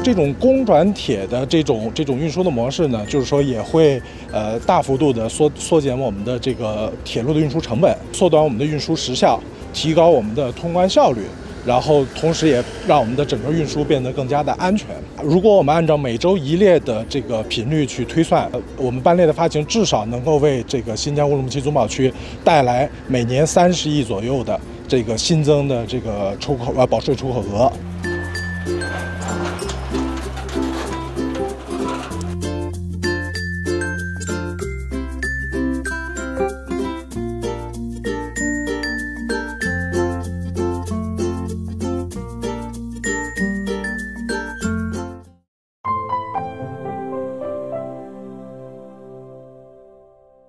这种供转铁的这种运输的模式呢，就是说也会大幅度的缩减我们的这个铁路的运输成本，缩短我们的运输时效，提高我们的通关效率。 然后，同时也让我们的整个运输变得更加的安全。如果我们按照每周1列的这个频率去推算，我们班列的发行至少能够为这个新疆乌鲁木齐总保区带来每年30亿左右的这个新增的这个保税出口额。